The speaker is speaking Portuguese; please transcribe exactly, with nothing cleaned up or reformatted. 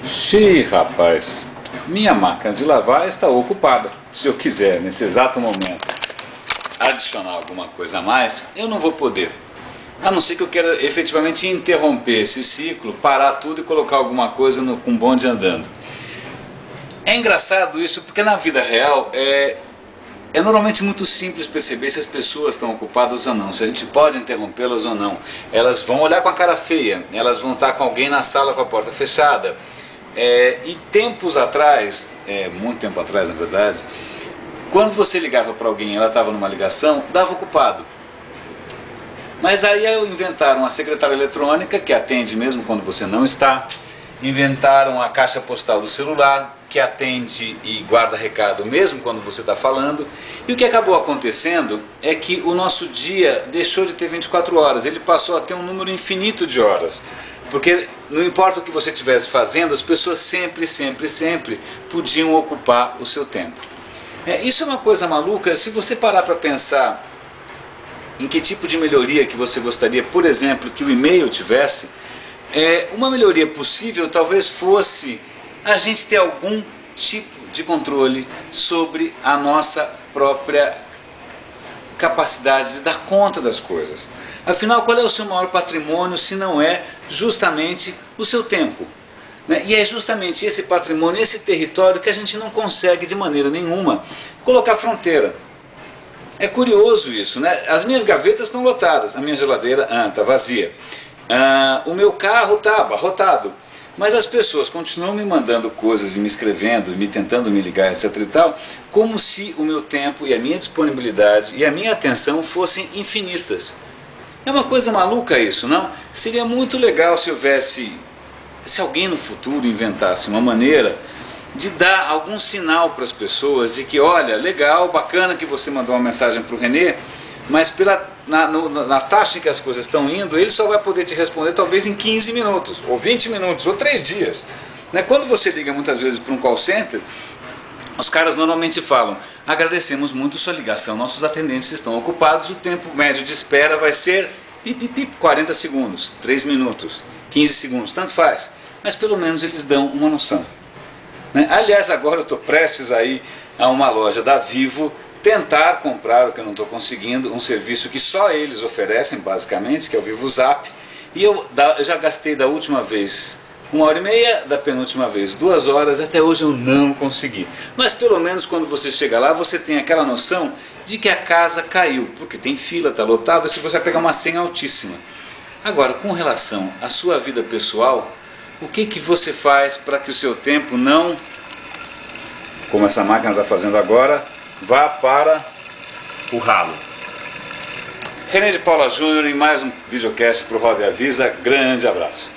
Xiii, rapaz, minha máquina de lavar está ocupada. Se eu quiser, nesse exato momento, adicionar alguma coisa a mais, eu não vou poder. A não ser que eu queira efetivamente interromper esse ciclo, parar tudo e colocar alguma coisa no, com o bonde andando. É engraçado isso, porque na vida real é, é normalmente muito simples perceber se as pessoas estão ocupadas ou não, se a gente pode interrompê-las ou não. Elas vão olhar com a cara feia, elas vão estar com alguém na sala com a porta fechada. É, e tempos atrás, é, muito tempo atrás na verdade, quando você ligava para alguém e ela estava numa ligação, dava ocupado. Mas aí inventaram a secretária eletrônica, que atende mesmo quando você não está. Inventaram a caixa postal do celular, que atende e guarda recado mesmo quando você está falando. E o que acabou acontecendo é que o nosso dia deixou de ter vinte e quatro horas, ele passou a ter um número infinito de horas. Porque não importa o que você estivesse fazendo, as pessoas sempre, sempre, sempre podiam ocupar o seu tempo. É, isso é uma coisa maluca. Se você parar para pensar em que tipo de melhoria que você gostaria, por exemplo, que o e-mail tivesse, é, uma melhoria possível talvez fosse a gente ter algum tipo de controle sobre a nossa própria capacidade de dar conta das coisas. Afinal, qual é o seu maior patrimônio se não é justamente o seu tempo? Né? E é justamente esse patrimônio, esse território que a gente não consegue de maneira nenhuma colocar fronteira. É curioso isso, né? As minhas gavetas estão lotadas, a minha geladeira está ah, vazia, ah, o meu carro está abarrotado, mas as pessoas continuam me mandando coisas e me escrevendo, me tentando me ligar, etc e tal, como se o meu tempo e a minha disponibilidade e a minha atenção fossem infinitas. É uma coisa maluca isso, não? Seria muito legal se houvesse, se alguém no futuro inventasse uma maneira de dar algum sinal para as pessoas de que, olha, legal, bacana que você mandou uma mensagem para o Renê, mas pela, na, no, na taxa em que as coisas estão indo, ele só vai poder te responder talvez em quinze minutos, ou vinte minutos, ou três dias. Né? Quando você liga muitas vezes para um call center, os caras normalmente falam: agradecemos muito sua ligação, nossos atendentes estão ocupados, o tempo médio de espera vai ser pip, pip, pip, quarenta segundos, três minutos, quinze segundos, tanto faz. Mas pelo menos eles dão uma noção. Né? Aliás, agora eu estou prestes a ir a uma loja da Vivo tentar comprar, o que eu não estou conseguindo, um serviço que só eles oferecem basicamente, que é o Vivo Zap. E eu, eu já gastei da última vez uma hora e meia, da penúltima vez duas horas, até hoje eu não consegui. Mas pelo menos quando você chega lá, você tem aquela noção de que a casa caiu, porque tem fila, está lotado, se você vai pegar uma senha altíssima. Agora, com relação à sua vida pessoal, o que, que você faz para que o seu tempo não, como essa máquina está fazendo agora, vá para o ralo? Renê de Paula Júnior em mais um videocast para o Roda e Avisa. Grande abraço.